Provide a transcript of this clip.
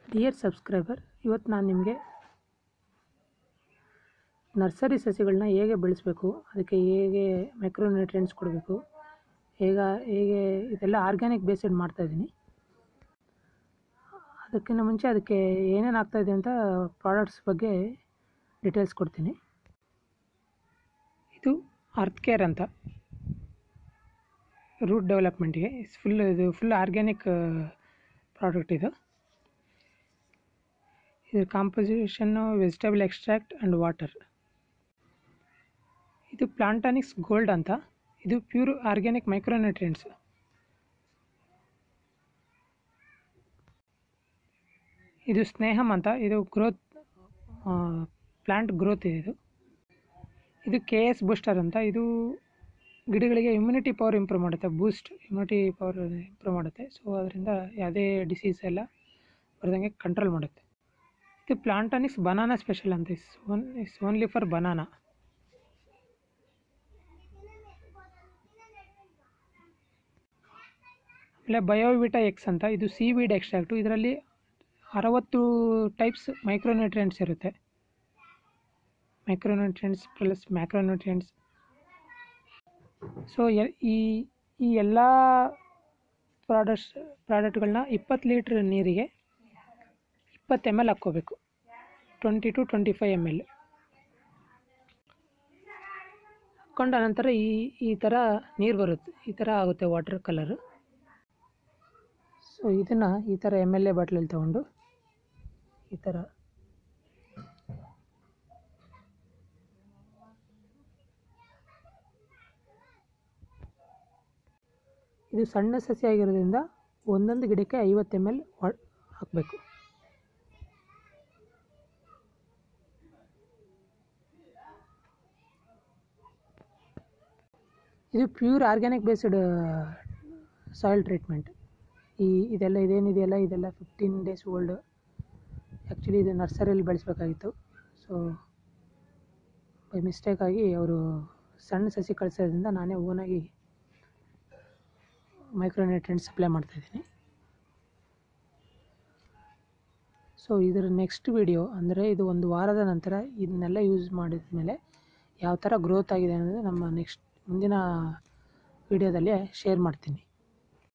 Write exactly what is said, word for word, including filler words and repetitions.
Dear subscriber, ಇವತ್ತು ನಾನು ನಿಮಗೆ ನರ್ಸರಿ ಸಸಿಗಳನ್ನ ಹೇಗೆ ಬೆಳೆಸಬೇಕು, ಅದಕ್ಕೆ ಹೇಗೆ ಮೈಕ್ರೋನ್ಯೂಟ್ರಿಯೆಂಟ್ಸ್ ಕೊಡಬೇಕು, ಹೇಗ ಹೇಗೆ ಇದೆಲ್ಲ ಆರ್ಗ್ಯಾನಿಕ್ ಬೇಸ್ಡ್ ಮಾಡ್ತಾಯಿದ್ದೀನಿ. ಅದಕ್ಕಿಂತ ಮುಂಚೆ ಅದಕ್ಕೆ ಏನೇನು ಆಗ್ತಾಯಿದೆ ಅಂತ ಪ್ರಾಡಕ್ಟ್ಸ್ ಬಗ್ಗೆ ಡೀಟೇಲ್ಸ್ ಕೊಡ್ತೀನಿ. ಇದು ಅರ್ತ್ ಕೇರ್ ಅಂತ, ರೂಟ್ ಡೆವಲಪ್ಮೆಂಟ್ಗೆ ಫುಲ್ ಇದು ಫುಲ್ ಆರ್ಗ್ಯಾನಿಕ್ ಪ್ರಾಡಕ್ಟ್. ಇದು ಇದು ಕಾಂಪೋಸಿಷನ್ನು ವೆಜಿಟೇಬಲ್ ಎಕ್ಸ್ಟ್ರಾಕ್ಟ್ ಆ್ಯಂಡ್ ವಾಟರ್. ಇದು ಪ್ಲಾಂಟಾನಿಕ್ಸ್ ಗೋಲ್ಡ್ ಅಂತ, ಇದು ಪ್ಯೂರ್ ಆರ್ಗ್ಯಾನಿಕ್ ಮೈಕ್ರೋನ್ಯೂಟ್ರಿಯೆಂಟ್ಸ್. ಇದು ಸ್ನೇಹಮ್ ಅಂತ, ಇದು ಗ್ರೋತ್ ಪ್ಲಾಂಟ್ ಗ್ರೋತ್ ಇದೆ. ಇದು ಇದು ಕೆ ಎಸ್ ಬೂಸ್ಟರ್ ಅಂತ, ಇದು ಗಿಡಗಳಿಗೆ ಇಮ್ಯುನಿಟಿ ಪವರ್ ಇಂಪ್ರೂವ್ ಮಾಡುತ್ತೆ, ಬೂಸ್ಟ್ ಇಮ್ಯುನಿಟಿ ಪವರ್ ಇಂಪ್ರೂವ್ ಮಾಡುತ್ತೆ. ಸೊ ಅದರಿಂದ ಯಾವುದೇ ಡಿಸೀಸ್ ಎಲ್ಲ ಬರ್ದಂಗೆ ಕಂಟ್ರೋಲ್ ಮಾಡುತ್ತೆ. ಇದು ಪ್ಲಾಂಟಾನಿಕ್ಸ್ ಬನಾನಾ ಸ್ಪೆಷಲ್ ಅಂತ, is one is only for banana. ಆಮೇಲೆ ಬಯೋವಿಟಾ ಎಕ್ಸ್ ಅಂತ, ಇದು ಸಿ ವೀಡ್ ಎಕ್ಸ್ಟ್ರಾಕ್ಟು. ಇದರಲ್ಲಿ ಅರವತ್ತು ಟೈಪ್ಸ್ ಮೈಕ್ರೋನ್ಯೂಟ್ರಿಯೆಂಟ್ಸ್ ಇರುತ್ತೆ. Micronutrients plus macronutrients. ಸೊ ಈ ಈ ಎಲ್ಲ ಪ್ರಾಡಕ್ಟ್ಸ್ ಪ್ರಾಡಕ್ಟ್ಗಳನ್ನ ಇಪ್ಪತ್ತು ಲೀಟ್ರ್ ನೀರಿಗೆ ಇಪ್ಪತ್ತು ಎಮ್ ಎಲ್ ಹಾಕ್ಕೋಬೇಕು, twenty to twenty five M L ಹಾಕ್ಕೊಂಡ ನಂತರ ಈ ಈ ಥರ ನೀರು ಬರುತ್ತೆ, ಈ ಥರ ಆಗುತ್ತೆ ವಾಟರ್ ಕಲರು. ಸೊ ಇದನ್ನು ಈ ಥರ ಎಮ್ ಎಲ್ ಎ ಬಾಟ್ಲಲ್ಲಿ ತೊಗೊಂಡು ಈ ಥರ ಇದು ಸಣ್ಣ ಸಸಿ ಆಗಿರೋದ್ರಿಂದ ಒಂದೊಂದು ಗಿಡಕ್ಕೆ ಐವತ್ತು ಎಮ್ ಎಲ್ ಹಾಕಬೇಕು. ಇದು pure organic based soil treatment. ಈ ಇದೆಲ್ಲ ಇದೇನಿದೆಯಲ್ಲ ಇದೆಲ್ಲ ಫಿಫ್ಟೀನ್ ಡೇಸ್ ಓಲ್ಡ್. ಆ್ಯಕ್ಚುಲಿ ಇದು ನರ್ಸರಿಯಲ್ಲಿ ಬೆಳೆಸಬೇಕಾಗಿತ್ತು. ಸೊ ಬೈ ಮಿಸ್ಟೇಕಾಗಿ ಅವರು ಸಣ್ಣ ಸಸಿ ಕಳಿಸೋದ್ರಿಂದ ನಾನೇ ಓನಾಗಿ ಮೈಕ್ರೋನ್ಯೂಟ್ರಿಯೆಂಟ್ಸ್ ಸಪ್ಲೈ ಮಾಡ್ತಾಯಿದ್ದೀನಿ. ಸೊ ಇದರ ನೆಕ್ಸ್ಟ್ ವಿಡಿಯೋ ಅಂದರೆ ಇದು ಒಂದು ವಾರದ ನಂತರ ಇದನ್ನೆಲ್ಲ ಯೂಸ್ ಮಾಡಿದ ಮೇಲೆ ಯಾವ ಥರ ಗ್ರೋತ್ ಆಗಿದೆ ಅನ್ನೋದು ನಮ್ಮ ನೆಕ್ಸ್ಟ್ ಮುಂದಿನ ವಿಡಿಯೋದಲ್ಲಿ ಶೇರ್ ಮಾಡ್ತೀನಿ.